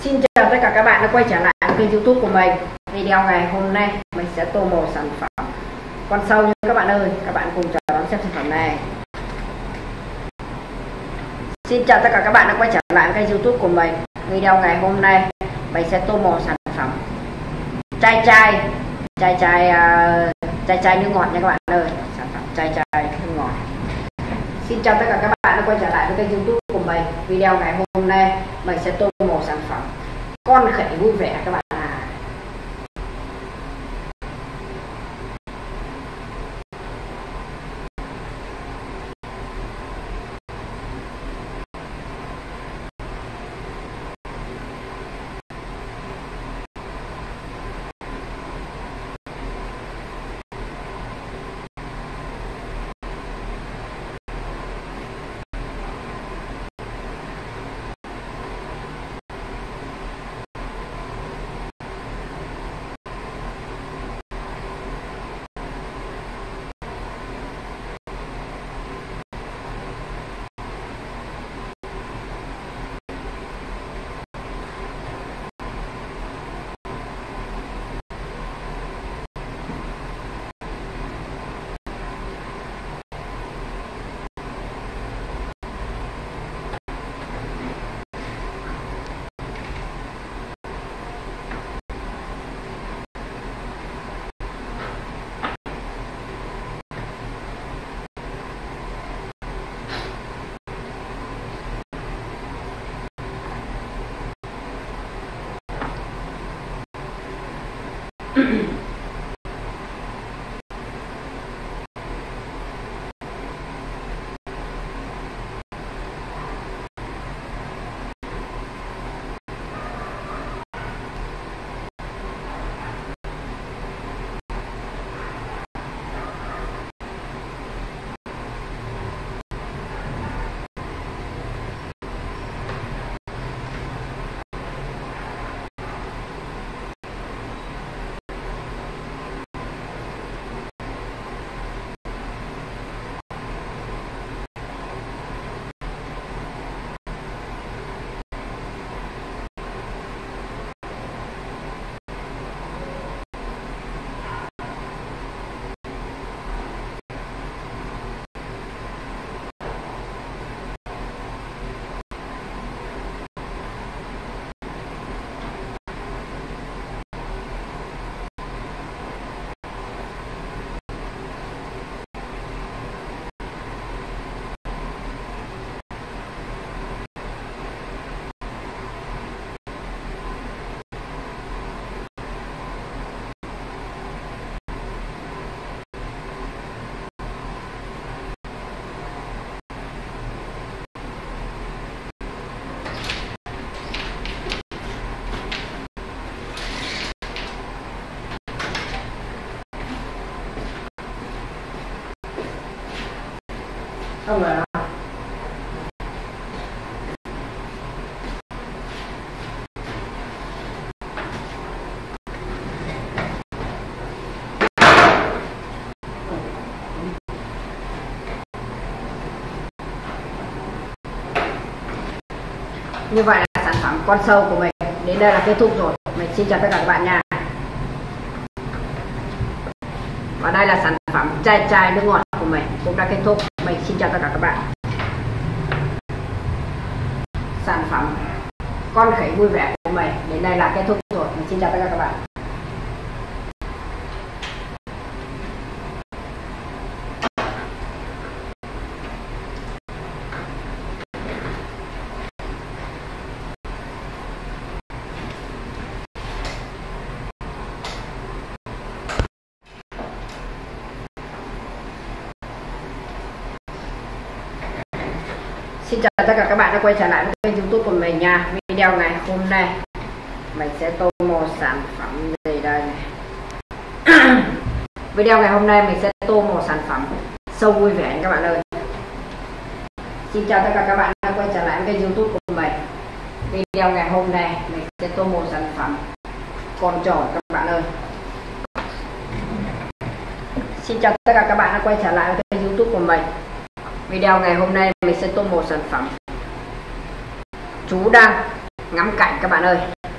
Xin chào tất cả các bạn đã quay trở lại kênh YouTube của mình. Video ngày hôm nay mình sẽ tô màu sản phẩm con sâu nha các bạn ơi. Các bạn cùng chờ đón xem sản phẩm này. Xin chào tất cả các bạn đã quay trở lại kênh YouTube của mình. Video ngày hôm nay mình sẽ tô màu sản phẩm chai nước ngọt nha các bạn ơi. Sản phẩm chai nước ngọt. Xin chào tất cả các bạn đã quay trở lại với kênh YouTube của mình. Video ngày hôm nay mình sẽ tô màu sản phẩm con khỉ vui vẻ các bạn à. Không rồi đó. Như vậy là sản phẩm con sâu của mình đến đây là kết thúc rồi. Mình xin chào tất cả các bạn nha. Và đây là sản phẩm chai nước ngọt của mình cũng đã kết thúc. Mình xin chào tất cả các bạn. Sản phẩm con khỉ vui vẻ của mình đến đây là kết thúc rồi. Mình xin chào tất cả các bạn. Xin chào tất cả các bạn đã quay trở lại với kênh YouTube của mình nha. Video ngày hôm nay mình sẽ tô màu sản phẩm gì đây này. Video ngày hôm nay mình sẽ tô màu sản phẩm sâu vui vẻ các bạn ơi. Xin chào tất cả các bạn đã quay trở lại với kênh YouTube của mình. Video ngày hôm nay mình sẽ tô màu sản phẩm con tròn các bạn ơi. Xin chào tất cả các bạn đã quay trở lại với kênh YouTube của mình. Video ngày hôm nay mình sẽ tô màu sản phẩm chú Đăng ngắm cảnh các bạn ơi.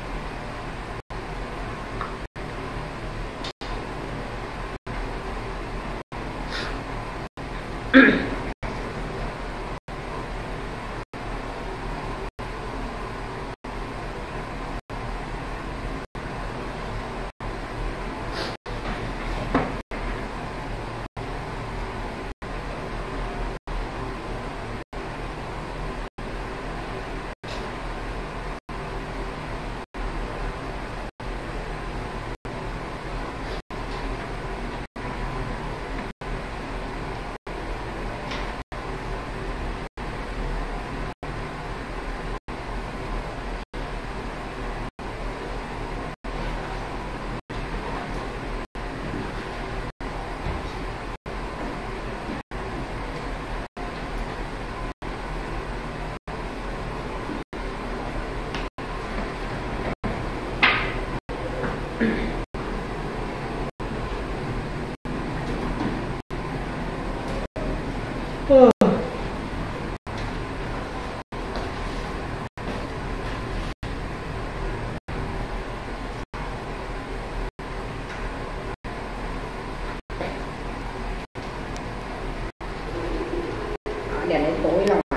Đèn đến tối rồi.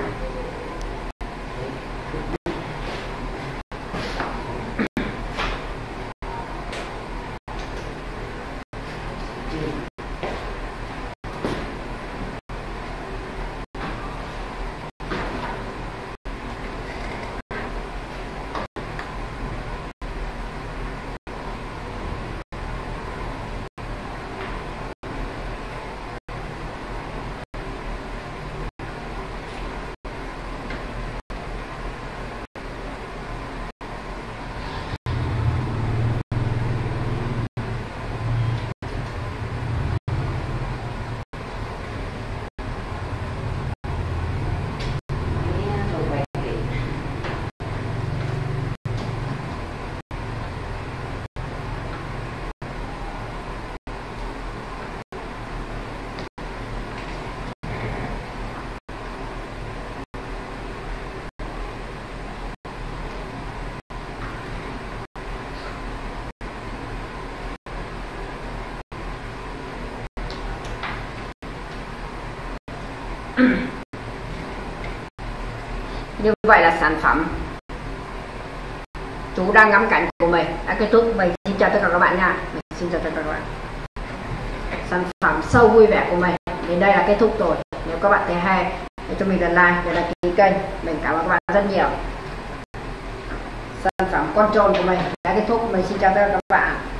Như vậy là sản phẩm chú đang ngắm cảnh của mình đã kết thúc. Mình xin chào tất cả các bạn nha. Mình xin chào tất cả các bạn. Sản phẩm sâu vui vẻ của mình đến đây là kết thúc rồi. Nếu các bạn thấy hay hãy cho mình like và đăng ký kênh. Mình cảm ơn các bạn rất nhiều. Sản phẩm control của mình đã kết thúc. Mình xin chào tất cả các bạn.